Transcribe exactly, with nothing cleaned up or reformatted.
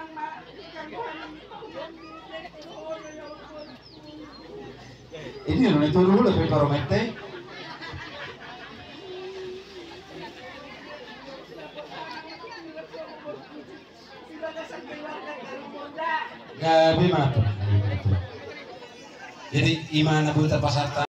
Ini yang itu dulu lebih koromete. Gabi mana? Jadi imana buta pasar